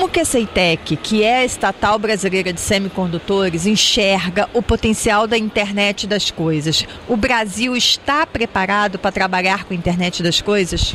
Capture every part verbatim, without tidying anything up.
Como que a Ceitec, que é a estatal brasileira de semicondutores, enxerga o potencial da internet das coisas? O Brasil está preparado para trabalhar com a internet das coisas?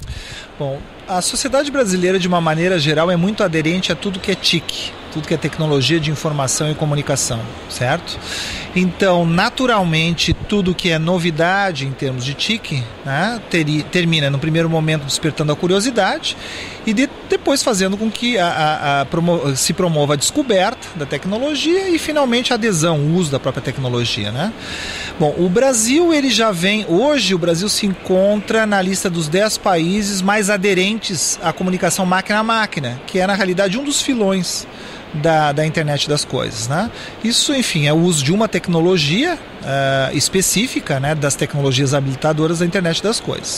Bom, a sociedade brasileira, de uma maneira geral, é muito aderente a tudo que é T I C, tudo que é tecnologia de informação e comunicação, certo? Então, naturalmente, tudo que é novidade em termos de T I C, né, teri, termina, no primeiro momento, despertando a curiosidade e de, depois fazendo com que a, a, a promo, se promova a descoberta da tecnologia e, finalmente, a adesão, o uso da própria tecnologia, né? Bom, o Brasil, ele já vem... Hoje, o Brasil se encontra na lista dos dez países mais aderentes à comunicação máquina a máquina, que é, na realidade, um dos filões Da, da internet das coisas, né? Isso, enfim, é o uso de uma tecnologia uh, específica, né, das tecnologias habilitadoras da internet das coisas.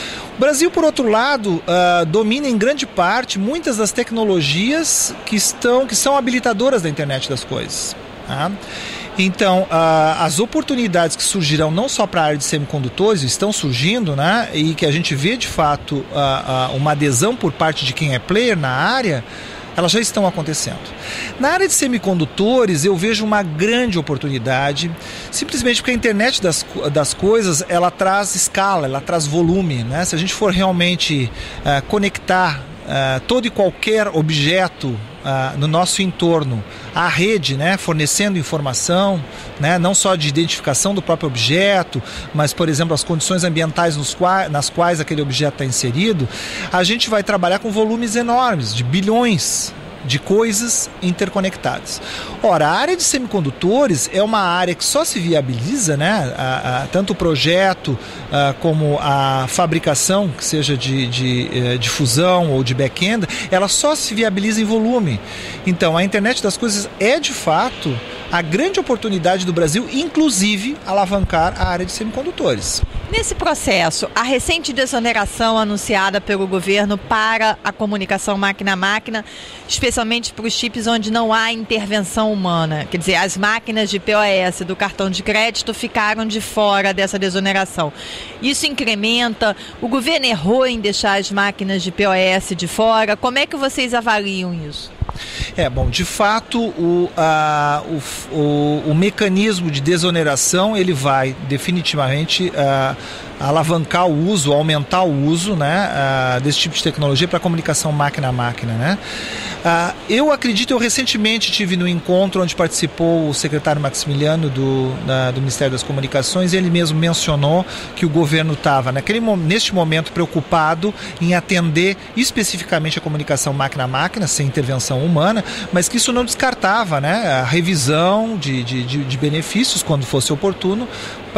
O Brasil, por outro lado, uh, domina em grande parte muitas das tecnologias que, estão, que são habilitadoras da internet das coisas, tá? Então, uh, as oportunidades que surgirão não só para a área de semicondutores, estão surgindo, né, e que a gente vê de fato uh, uh, uma adesão por parte de quem é player na área, elas já estão acontecendo. Na área de semicondutores, eu vejo uma grande oportunidade, simplesmente porque a internet das, das coisas, ela traz escala, ela traz volume, né? Se a gente for realmente uh, conectar uh, todo e qualquer objeto Uh, no nosso entorno, a rede, né, fornecendo informação, né, não só de identificação do próprio objeto, mas, por exemplo, as condições ambientais nos qua- nas quais aquele objeto está inserido, a gente vai trabalhar com volumes enormes, de bilhões de coisas interconectadas. Ora, a área de semicondutores é uma área que só se viabiliza, né, a, a, tanto o projeto a, como a fabricação, que seja de, de, de fusão ou de back-end, ela só se viabiliza em volume. Então, a internet das coisas é, de fato, a grande oportunidade do Brasil, inclusive alavancar a área de semicondutores. Nesse processo, a recente desoneração anunciada pelo governo para a comunicação máquina a máquina, especialmente para os chips onde não há intervenção humana, quer dizer, as máquinas de P O S do cartão de crédito ficaram de fora dessa desoneração. Isso incrementa, o governo errou em deixar as máquinas de P O S de fora, como é que vocês avaliam isso? É, bom, de fato, o, a, o, o, o mecanismo de desoneração, ele vai definitivamente a, alavancar o uso, aumentar o uso, né, a, desse tipo de tecnologia para comunicação máquina a máquina, né? A, eu acredito, eu recentemente tive no encontro onde participou o secretário Maximiliano do, da, do Ministério das Comunicações, e ele mesmo mencionou que o governo estava, naquele, neste momento, preocupado em atender especificamente a comunicação máquina a máquina, sem intervenção humana, mas que isso não descartava, né, a revisão de, de, de, de benefícios, quando fosse oportuno,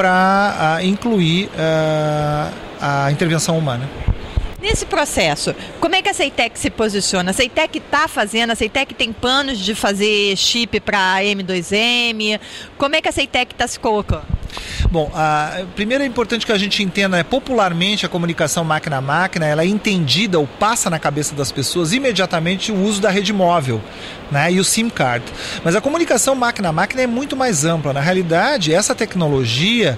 para uh, incluir uh, a intervenção humana. Nesse processo, como é que a Ceitec se posiciona? A Ceitec está fazendo, a Ceitec tem planos de fazer chip para M dois M? Como é que a Ceitec está se colocando? Bom, a, primeiro é importante que a gente entenda, né, popularmente a comunicação máquina a máquina, ela é entendida ou passa na cabeça das pessoas imediatamente o uso da rede móvel, né, e o SIM card. Mas a comunicação máquina a máquina é muito mais ampla. Na realidade, essa tecnologia,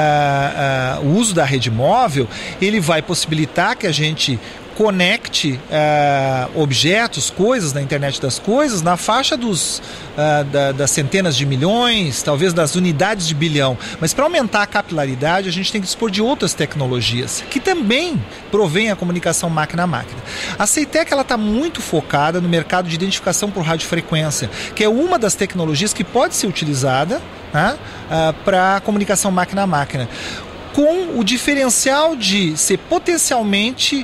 a, a, o uso da rede móvel, ele vai possibilitar que a gente conecte uh, objetos, coisas na internet das coisas na faixa dos, uh, da, das centenas de milhões, talvez das unidades de bilhão. Mas para aumentar a capilaridade, a gente tem que dispor de outras tecnologias que também provêm a comunicação máquina a máquina. A Ceitec está muito focada no mercado de identificação por radiofrequência, que é uma das tecnologias que pode ser utilizada, né, uh, para comunicação máquina a máquina, com o diferencial de ser potencialmente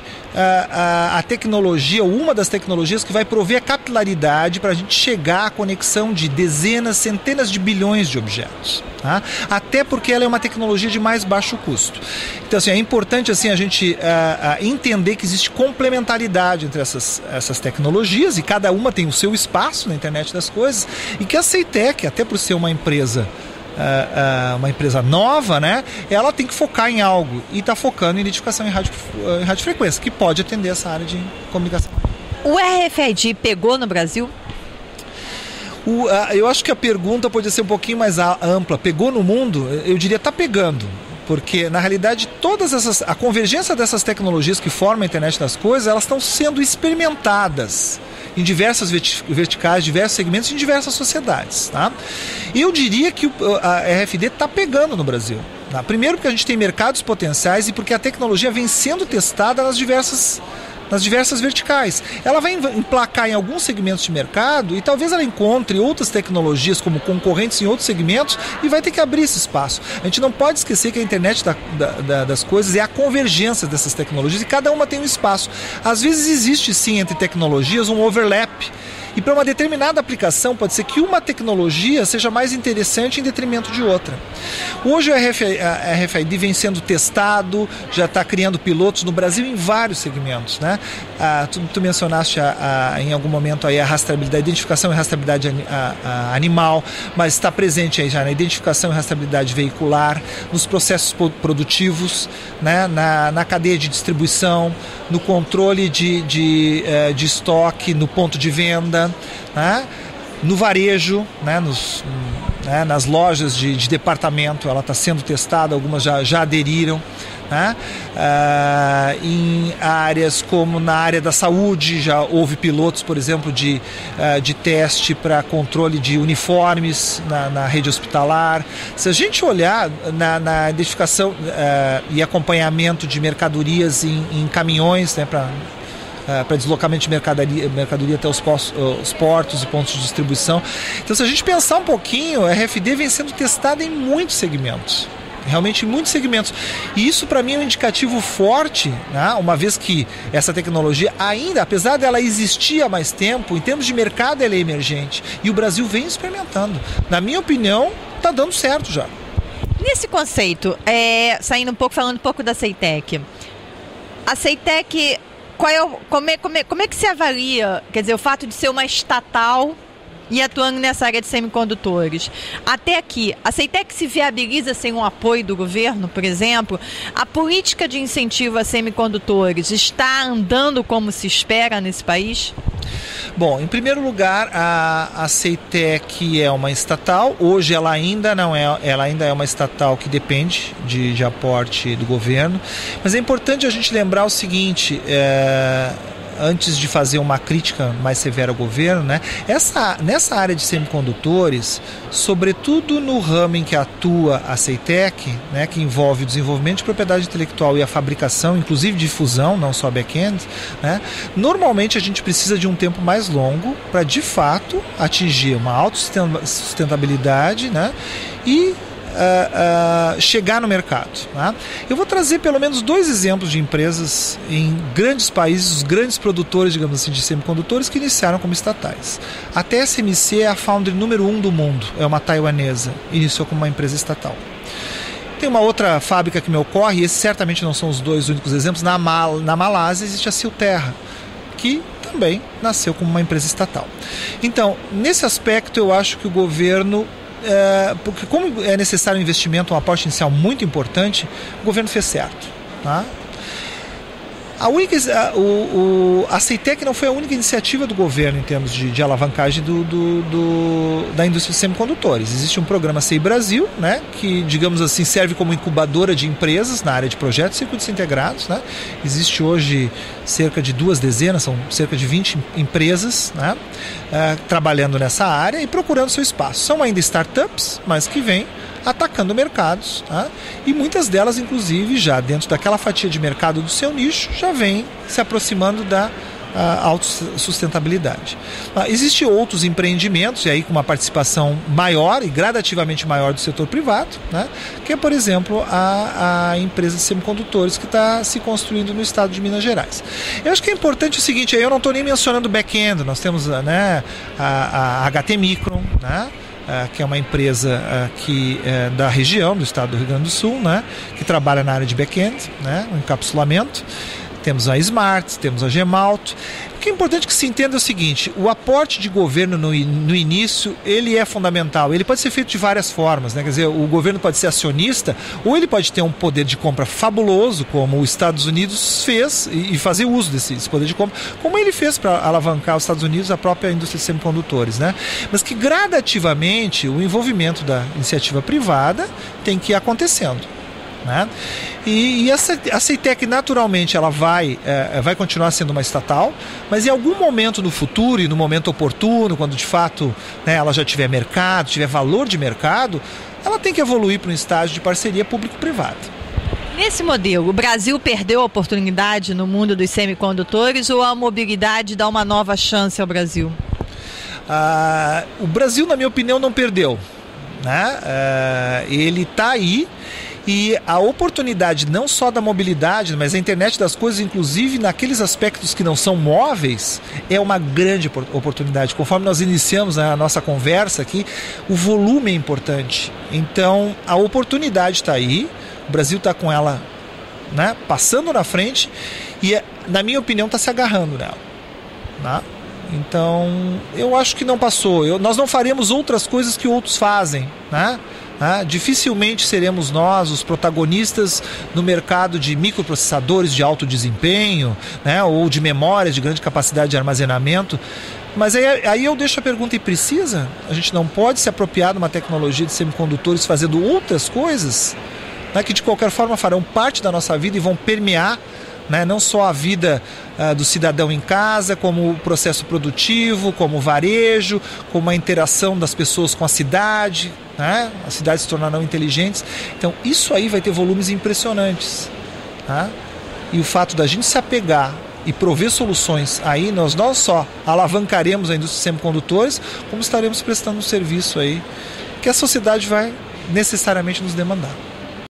a, a, a tecnologia, ou uma das tecnologias que vai prover a capilaridade para a gente chegar à conexão de dezenas, centenas de bilhões de objetos. Tá? Até porque ela é uma tecnologia de mais baixo custo. Então, assim, é importante assim, a gente a, a entender que existe complementaridade entre essas, essas tecnologias, e cada uma tem o seu espaço na internet das coisas, e que a Ceitec, até por ser uma empresa Uh, uh, uma empresa nova, né, ela tem que focar em algo, e está focando em identificação em, rádio, uh, em radiofrequência, que pode atender essa área de comunicação. O R F I D pegou no Brasil? O, uh, eu acho que a pergunta pode ser um pouquinho mais ampla. Pegou no mundo? Eu diria está pegando. Porque, na realidade, todas essas, a convergência dessas tecnologias que formam a internet das coisas, elas estão sendo experimentadas em diversas verticais, diversos segmentos, em diversas sociedades. Tá? E eu diria que a R F I D está pegando no Brasil. Tá? Primeiro porque a gente tem mercados potenciais e porque a tecnologia vem sendo testada nas diversas nas diversas verticais. Ela vai emplacar em alguns segmentos de mercado e talvez ela encontre outras tecnologias como concorrentes em outros segmentos e vai ter que abrir esse espaço. A gente não pode esquecer que a internet da, da, das coisas é a convergência dessas tecnologias e cada uma tem um espaço. Às vezes existe sim entre tecnologias um overlap. E para uma determinada aplicação pode ser que uma tecnologia seja mais interessante em detrimento de outra. Hoje a R F I D vem sendo testado, já está criando pilotos no Brasil em vários segmentos. Né? Ah, tu, tu mencionaste a, a, em algum momento aí a rastreabilidade, a identificação e rastreabilidade a, a, animal, mas está presente aí já na identificação e rastreabilidade veicular, nos processos produtivos, né? na, na cadeia de distribuição, no controle de, de, de estoque, no ponto de venda, né? No varejo, né? Nos, né? nas lojas de, de departamento, ela está sendo testada, algumas já, já aderiram. Né? Ah, em áreas como na área da saúde, já houve pilotos, por exemplo, de, uh, de teste para controle de uniformes na, na rede hospitalar. Se a gente olhar na, na identificação uh, e acompanhamento de mercadorias em, em caminhões, né, para Uh, para deslocamento de mercadoria, mercadoria até os, postos, uh, os portos e pontos de distribuição. Então, se a gente pensar um pouquinho, a R F I D vem sendo testada em muitos segmentos. Realmente em muitos segmentos. E isso para mim é um indicativo forte, né? Uma vez que essa tecnologia ainda, apesar dela existir há mais tempo, em termos de mercado ela é emergente. E o Brasil vem experimentando. Na minha opinião, está dando certo já. Nesse conceito, é, saindo um pouco, falando um pouco da Ceitec. A Ceitec... Qual é, como, é, como, é, como é que se avalia, quer dizer, o fato de ser uma estatal e atuando nessa área de semicondutores? Até aqui, a Ceitec se viabiliza sem um apoio do governo, por exemplo? A política de incentivo a semicondutores está andando como se espera nesse país? Bom, em primeiro lugar, a, a Ceitec é uma estatal. Hoje ela ainda não é, ela ainda é uma estatal que depende de, de aporte do governo. Mas é importante a gente lembrar o seguinte, é, antes de fazer uma crítica mais severa ao governo, né, essa, nessa área de semicondutores, sobretudo no ramo em que atua a Ceitec, né, que envolve o desenvolvimento de propriedade intelectual e a fabricação, inclusive de fusão, não só back-end, né, normalmente a gente precisa de um tempo mais longo para, de fato, atingir uma autossustentabilidade, né, e Uh, uh, chegar no mercado. Tá? Eu vou trazer pelo menos dois exemplos de empresas em grandes países, os grandes produtores, digamos assim, de semicondutores que iniciaram como estatais. A T S M C é a foundry número um do mundo, é uma taiwanesa, iniciou como uma empresa estatal. Tem uma outra fábrica que me ocorre, e esses certamente não são os dois únicos exemplos, na, Mal, na Malásia existe a Silterra, que também nasceu como uma empresa estatal. Então, nesse aspecto eu acho que o governo É, porque como é necessário um investimento, um aporte inicial muito importante, o governo fez certo. Tá? A, única, a, o, o, a Ceitec não foi a única iniciativa do governo em termos de, de alavancagem do, do, do, da indústria de semicondutores. Existe um programa C I Brasil, né, que, digamos assim, serve como incubadora de empresas na área de projetos e circuitos integrados. Né? Existe hoje cerca de duas dezenas, são cerca de vinte empresas, né, uh, trabalhando nessa área e procurando seu espaço. São ainda startups, mas que vêm atacando mercados, tá? E muitas delas, inclusive, já dentro daquela fatia de mercado do seu nicho, já vem se aproximando da uh, autossustentabilidade. Uh, Existem outros empreendimentos, e aí com uma participação maior e gradativamente maior do setor privado, né? Que é, por exemplo, a, a empresa de semicondutores que está se construindo no estado de Minas Gerais. Eu acho que é importante o seguinte, aí eu não estou nem mencionando o back-end, nós temos, né, a, a H T Micron, né? Uh, que é uma empresa uh, que, uh, da região, do estado do Rio Grande do Sul, né, que trabalha na área de back-end, né, um encapsulamento. Temos a Smart, temos a Gemalto. O que é importante que se entenda é o seguinte, o aporte de governo no, no início, ele é fundamental. Ele pode ser feito de várias formas, né? Quer dizer, o governo pode ser acionista ou ele pode ter um poder de compra fabuloso, como os Estados Unidos fez, e, e fazer uso desse, desse poder de compra, como ele fez para alavancar os Estados Unidos, a própria indústria de semicondutores, né? Mas que gradativamente o envolvimento da iniciativa privada tem que ir acontecendo. Né? E, e essa, a Ceitec naturalmente ela vai, é, vai continuar sendo uma estatal, mas em algum momento no futuro e no momento oportuno, quando de fato, né, ela já tiver mercado, tiver valor de mercado, ela tem que evoluir para um estágio de parceria público-privada. Nesse modelo, o Brasil perdeu a oportunidade no mundo dos semicondutores ou a mobilidade dá uma nova chance ao Brasil? Ah, o Brasil, na minha opinião, não perdeu. Né? Ah, ele está aí. E a oportunidade não só da mobilidade, mas a internet das coisas, inclusive naqueles aspectos que não são móveis, é uma grande oportunidade. Conforme nós iniciamos a nossa conversa aqui, o volume é importante. Então, a oportunidade está aí, o Brasil está com ela, né, passando na frente e, na minha opinião, está se agarrando nela. Né? Então, eu acho que não passou. Eu, nós não faremos outras coisas que outros fazem, né? Ah, dificilmente seremos nós os protagonistas no mercado de microprocessadores de alto desempenho, né, ou de memórias de grande capacidade de armazenamento. Mas aí, aí eu deixo a pergunta, e precisa? A gente não pode se apropriar de uma tecnologia de semicondutores fazendo outras coisas, né, que de qualquer forma farão parte da nossa vida e vão permear, né, não só a vida uh, do cidadão em casa, como o processo produtivo, como o varejo, como a interação das pessoas com a cidade, né? As cidades se tornarão inteligentes. Então isso aí vai ter volumes impressionantes, tá? E o fato da gente se apegar e prover soluções aí, nós não só alavancaremos a indústria de semicondutores, como estaremos prestando um serviço aí que a sociedade vai necessariamente nos demandar.